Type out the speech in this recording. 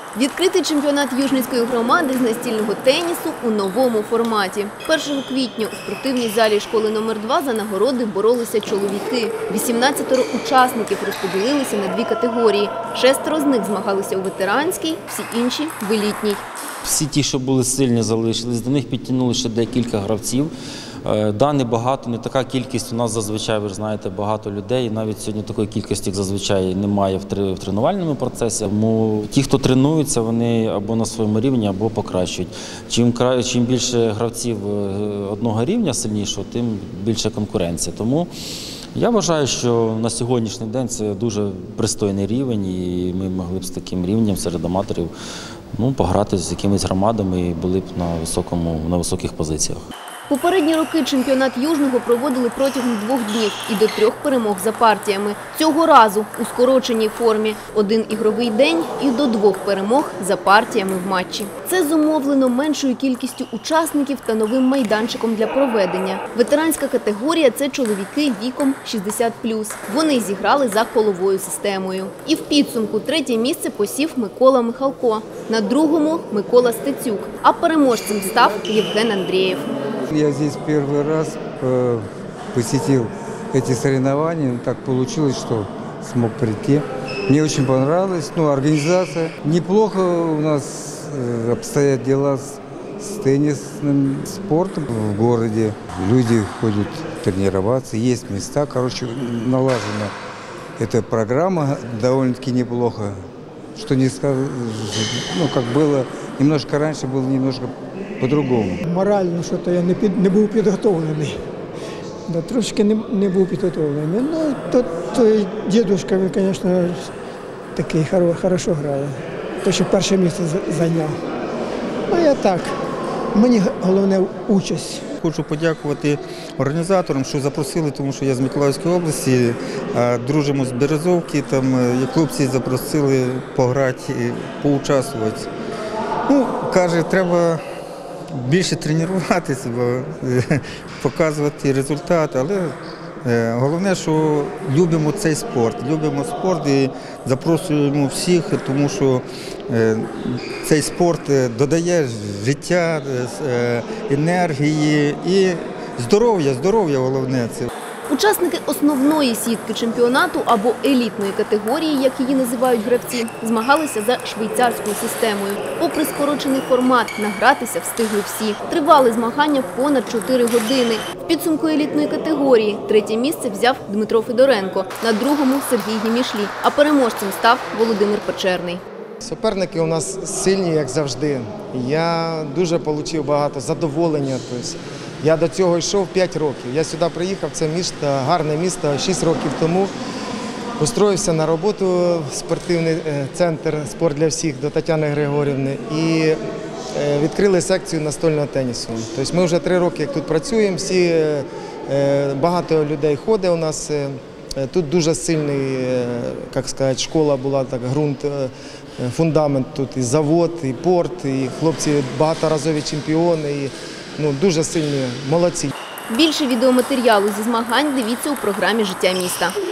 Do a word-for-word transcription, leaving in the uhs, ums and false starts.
Відкритий чемпіонат Южницької громади з настільного тенісу у новому форматі. першого квітня у спортивній залі школи номер два за нагороди боролися чоловіки. вісімнадцятеро учасників розподілилися на дві категорії. Шестеро з них змагалися у ветеранській, всі інші – в елітній. Всі ті, що були сильні, залишились. До них підтягнули ще декілька гравців. Да, не багато, не така кількість. У нас зазвичай, ви ж знаєте, багато людей. І навіть сьогодні такої кількості, як зазвичай, немає в тренувальному процесі. Тому ті, хто тренуються, вони або на своєму рівні, або покращують. Чим, чим більше гравців одного рівня сильнішого, тим більше конкуренція. Тому я вважаю, що на сьогоднішній день це дуже пристойний рівень, і ми могли б з таким рівнем серед аматорів ну, пограти з якимись громадами і були б на, високому, на високих позиціях. Попередні роки чемпіонат Южного проводили протягом двох днів і до трьох перемог за партіями. Цього разу у скороченій формі – один ігровий день і до двох перемог за партіями в матчі. Це зумовлено меншою кількістю учасників та новим майданчиком для проведення. Ветеранська категорія – це чоловіки віком шістдесят плюс. Вони зіграли за коловою системою. І в підсумку третє місце посів Микола Михалко, на другому – Микола Стецюк, а переможцем став Євген Андрієв. Я здесь первый раз э, посетил эти соревнования. Так получилось, что смог прийти. Мне очень понравилось. Ну, организация. Неплохо у нас э, обстоят дела с, с теннисным спортом в городе. Люди ходят тренироваться, есть места. Короче, налажена эта программа довольно-таки неплохо. Что не сказать, ну, как было, немножко раньше было немножко по-другому. Морально, що то я не, під, не був підготовлений. Да, трошки не, не був підготовлений. Ну, то, той дідушка, він, звісно, такий хоро, хорошо грає. То, що перше місце зайняв. Ну, я так. Мені головне участь. Хочу подякувати організаторам, що запросили, тому що я з Миколаївської області, дружимо з Березовки, там хлопці запросили пограти, поучаствувати. Ну, каже, треба більше тренуватися, показувати результат, але головне, що любимо цей спорт, любимо спорт і запрошуємо всіх, тому що цей спорт додає життя, енергії і здоров'я, здоров'я головне це. Учасники основної сітки чемпіонату або елітної категорії, як її називають гравці, змагалися за швейцарською системою. Попри скорочений формат, награтися встигли всі. Тривали змагання понад чотири години. В підсумку елітної категорії третє місце взяв Дмитро Федоренко, на другому – Сергій Гемішлі, а переможцем став Володимир Печерний. Суперники у нас сильні, як завжди. Я дуже отримав багато задоволення. Я до цього йшов п'ять років. Я сюди приїхав, це місто, гарне місто, шість років тому. Устроївся на роботу в спортивний центр «Спорт для всіх» до Тетяни Григорівни і відкрили секцію настольного тенісу. Тобто ми вже три роки як тут працюємо, всі, багато людей ходить у нас. Тут дуже сильний, як сказати, школа була, так, ґрунт, фундамент тут, і завод, і порт, і хлопці багаторазові чемпіони. І, ну, дуже сильні, молодці. Більше відеоматеріалу зі змагань дивіться у програмі «Життя міста».